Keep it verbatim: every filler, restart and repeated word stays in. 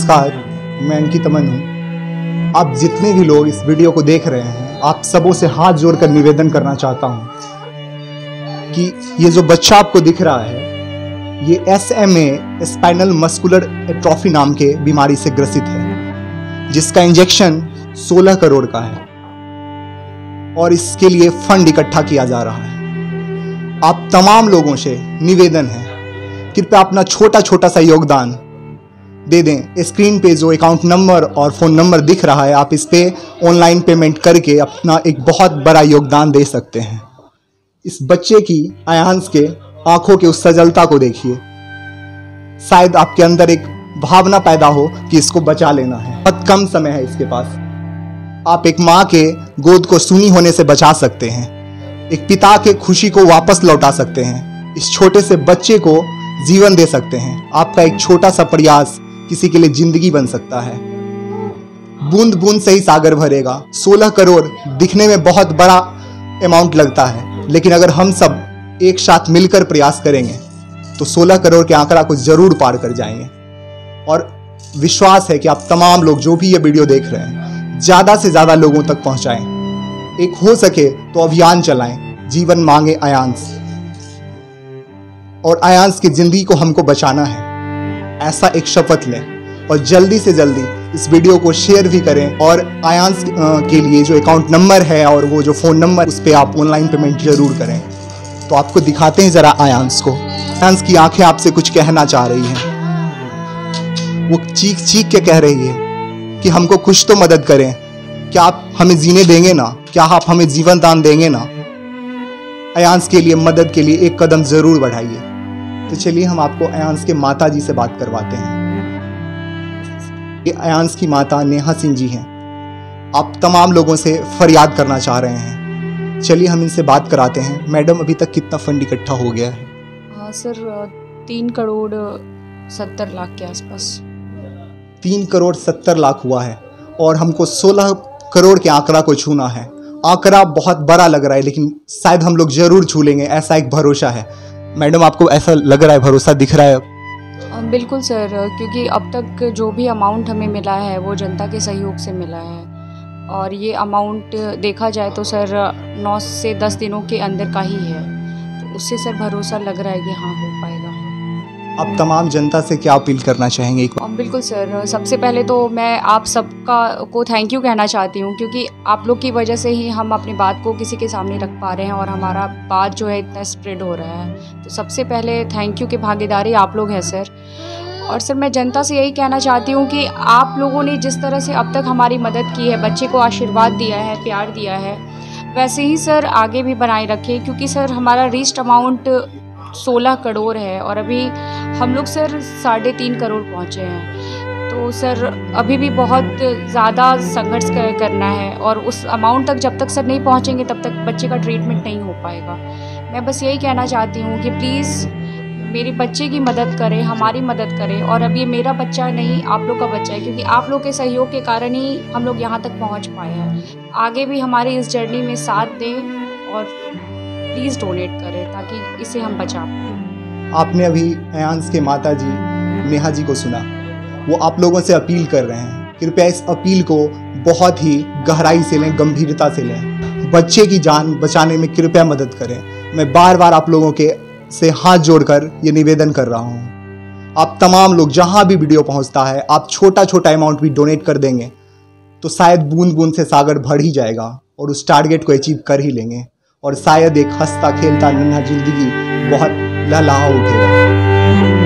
नमस्कार, मैं अंकित अमन हूँ। आप जितने भी लोग इस वीडियो को देख रहे हैं, आप सबों से हाथ जोड़कर निवेदन करना चाहता हूँ कि ये जो बच्चा आपको दिख रहा है, ये S M A spinal muscular atrophy नाम के बीमारी से ग्रसित है, जिसका इंजेक्शन सोलह करोड़ का है और इसके लिए फंड इकट्ठा किया जा रहा है। आप तमाम लोगों से निवेदन है, कृपया अपना छोटा छोटा सा योगदान दे दें। स्क्रीन पे जो अकाउंट नंबर और फ़ोन नंबर दिख रहा है, आप इस पे ऑनलाइन पेमेंट करके अपना एक बहुत बड़ा योगदान दे सकते हैं। इस बच्चे की आयांश के आंखों की उस सजलता को देखिए, शायद आपके अंदर एक भावना पैदा हो कि इसको बचा लेना है। बहुत कम समय है इसके पास। आप एक माँ के गोद को सूनी होने से बचा सकते हैं, एक पिता के खुशी को वापस लौटा सकते हैं, इस छोटे से बच्चे को जीवन दे सकते हैं। आपका एक छोटा सा प्रयास किसी के लिए जिंदगी बन सकता है। बूंद बूंद से ही सागर भरेगा। सोलह करोड़ दिखने में बहुत बड़ा अमाउंट लगता है, लेकिन अगर हम सब एक साथ मिलकर प्रयास करेंगे तो सोलह करोड़ के आंकड़ा को जरूर पार कर जाएंगे। और विश्वास है कि आप तमाम लोग जो भी ये वीडियो देख रहे हैं, ज्यादा से ज्यादा लोगों तक पहुंचाएं। एक हो सके तो अभियान चलाएं, जीवन मांगे आयांश, और आयांश की जिंदगी को हमको बचाना है, ऐसा एक शपथ लें। और जल्दी से जल्दी इस वीडियो को शेयर भी करें। और आयांश के लिए जो अकाउंट नंबर है और वो जो फ़ोन नंबर, उस पर आप ऑनलाइन पेमेंट जरूर करें। तो आपको दिखाते हैं ज़रा आयांश को। आयांश की आंखें आपसे कुछ कहना चाह रही हैं। वो चीख चीख के कह रही है कि हमको कुछ तो मदद करें। क्या आप हमें जीने देंगे ना? क्या आप हमें जीवन दान देंगे ना? आयांश के लिए मदद के लिए एक कदम जरूर बढ़ाइए। तो चलिए हम आपको आयांश के माता जी से बात करवाते हैं। ये आयांश की माता नेहा सिंह जी हैं। आप तमाम लोगों से फरियाद करना चाह रहे हैं। चलिए हम इनसे बात कराते हैं। मैडम, अभी तक कितना फंड इकट्ठा हो गया है? हाँ सर, तीन करोड़ सत्तर लाख के आसपास। तीन करोड़ सत्तर लाख हुआ है और हमको सोलह करोड़ के आंकड़ा को छूना है। आंकड़ा बहुत बड़ा लग रहा है, लेकिन शायद हम लोग जरूर छू लेंगे, ऐसा एक भरोसा है। मैडम, आपको ऐसा लग रहा है, भरोसा दिख रहा है? बिल्कुल सर, क्योंकि अब तक जो भी अमाउंट हमें मिला है वो जनता के सहयोग से मिला है। और ये अमाउंट देखा जाए तो सर नौ से दस दिनों के अंदर का ही है, तो उससे सर भरोसा लग रहा है कि हाँ हो पाएगा। आप तमाम जनता से क्या अपील करना चाहेंगे? बिल्कुल सर, सबसे पहले तो मैं आप सबका को थैंक यू कहना चाहती हूँ, क्योंकि आप लोग की वजह से ही हम अपनी बात को किसी के सामने रख पा रहे हैं और हमारा बात जो है इतना स्प्रेड हो रहा है। तो सबसे पहले थैंक यू की भागीदारी आप लोग हैं सर। और सर मैं जनता से यही कहना चाहती हूँ कि आप लोगों ने जिस तरह से अब तक हमारी मदद की है, बच्चे को आशीर्वाद दिया है, प्यार दिया है, वैसे ही सर आगे भी बनाए रखें। क्योंकि सर हमारा रीच्ड अमाउंट सोलह करोड़ है और अभी हम लोग सर साढ़े तीन करोड़ पहुँचे हैं। तो सर अभी भी बहुत ज़्यादा संघर्ष करना है और उस अमाउंट तक जब तक सर नहीं पहुँचेंगे तब तक बच्चे का ट्रीटमेंट नहीं हो पाएगा। मैं बस यही कहना चाहती हूँ कि प्लीज़ मेरे बच्चे की मदद करें, हमारी मदद करें। और अब ये मेरा बच्चा नहीं, आप लोग का बच्चा है, क्योंकि आप लोग के सहयोग के कारण ही हम लोग यहाँ तक पहुँच पाए हैं। आगे भी हमारी इस जर्नी में साथ दें और प्लीज़ डोनेट करें ताकि इसे हम बचा पाएँ। आपने अभी आयांश के माता जी नेहा जी को सुना। वो आप लोगों से अपील कर रहे हैं, कृपया इस अपील को बहुत ही गहराई से लें, गंभीरता से लें। बच्चे की जान बचाने में कृपया मदद करें। मैं बार बार आप लोगों के से हाथ जोड़कर ये निवेदन कर रहा हूँ। आप तमाम लोग जहाँ भी वीडियो पहुँचता है, आप छोटा छोटा अमाउंट भी डोनेट कर देंगे तो शायद बूंद बूंद से सागर भर ही जाएगा और उस टारगेट को अचीव कर ही लेंगे। और शायद एक हंसता खेलता नन्हा जिंदगी बहुत लहलहा उठेगा।